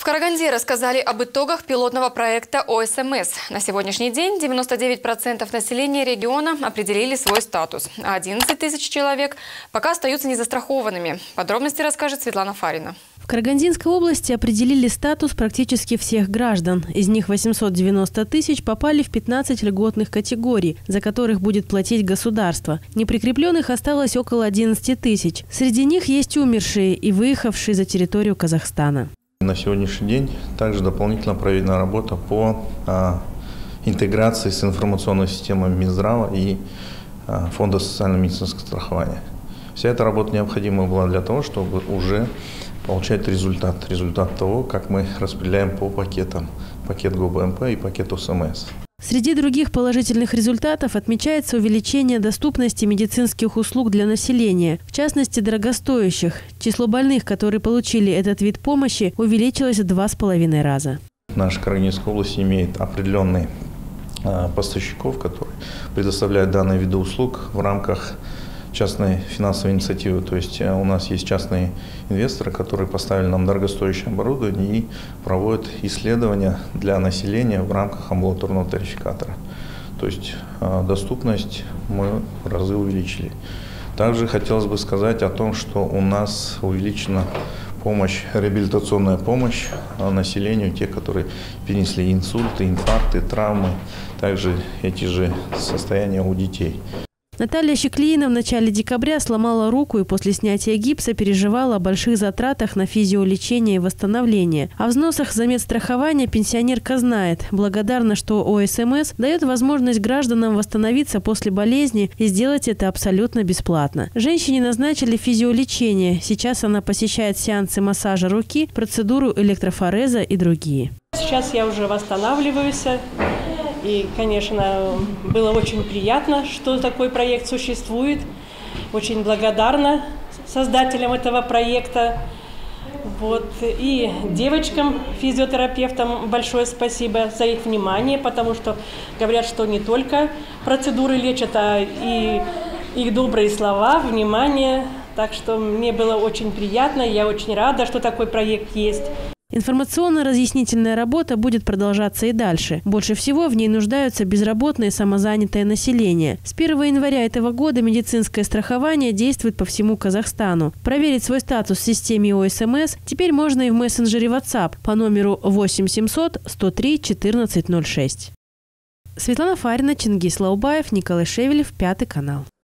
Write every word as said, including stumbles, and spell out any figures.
В Караганде рассказали об итогах пилотного проекта О Эс Эм Эс. На сегодняшний день девяносто девять процентов населения региона определили свой статус, а одиннадцать тысяч человек пока остаются незастрахованными. Подробности расскажет Светлана Фарина. В Карагандинской области определили статус практически всех граждан. Из них восемьсот девяносто тысяч попали в пятнадцать льготных категорий, за которых будет платить государство. Неприкрепленных осталось около одиннадцати тысяч. Среди них есть умершие и выехавшие за территорию Казахстана. На сегодняшний день также дополнительно проведена работа по а, интеграции с информационной системой Минздрава и а, Фонда социально-медицинского страхования. Вся эта работа необходима была для того, чтобы уже получать результат. Результат того, как мы распределяем по пакетам. Пакет Го Бэ Эм Пэ и пакет О Эс Эм Эс. Среди других положительных результатов отмечается увеличение доступности медицинских услуг для населения, в частности дорогостоящих. Число больных, которые получили этот вид помощи, увеличилось в два с половиной раза. Наша Карагандинская область имеет определенные а, поставщиков, которые предоставляют данные виды услуг в рамках частной финансовой инициативы. То есть у нас есть частные инвесторы, которые поставили нам дорогостоящее оборудование и проводят исследования для населения в рамках амбулаторного тарификатора. То есть доступность мы в разы увеличили. Также хотелось бы сказать о том, что у нас увеличена помощь, реабилитационная помощь населению, те, которые перенесли инсульты, инфаркты, травмы, также эти же состояния у детей. Наталья Щеклиина в начале декабря сломала руку и после снятия гипса переживала о больших затратах на физиолечение и восстановление. О взносах за медстрахование пенсионерка знает. Благодарна, что О Эс Эм Эс дает возможность гражданам восстановиться после болезни и сделать это абсолютно бесплатно. Женщине назначили физиолечение. Сейчас она посещает сеансы массажа руки, процедуру электрофореза и другие. Сейчас я уже восстанавливаюсь. И, конечно, было очень приятно, что такой проект существует. Очень благодарна создателям этого проекта. Вот. И девочкам, физиотерапевтам большое спасибо за их внимание, потому что говорят, что не только процедуры лечат, а и их добрые слова, внимание. Так что мне было очень приятно, я очень рада, что такой проект есть. Информационно-разъяснительная работа будет продолжаться и дальше. Больше всего в ней нуждаются безработное и самозанятое население. С первого января этого года медицинское страхование действует по всему Казахстану. Проверить свой статус в системе О Эс Эм Эс теперь можно и в мессенджере WhatsApp по номеру восемь семьсот сто три четырнадцать ноль шесть. Светлана Фарина, Чингис Лаубаев, Николай Шевелев, Пятый канал.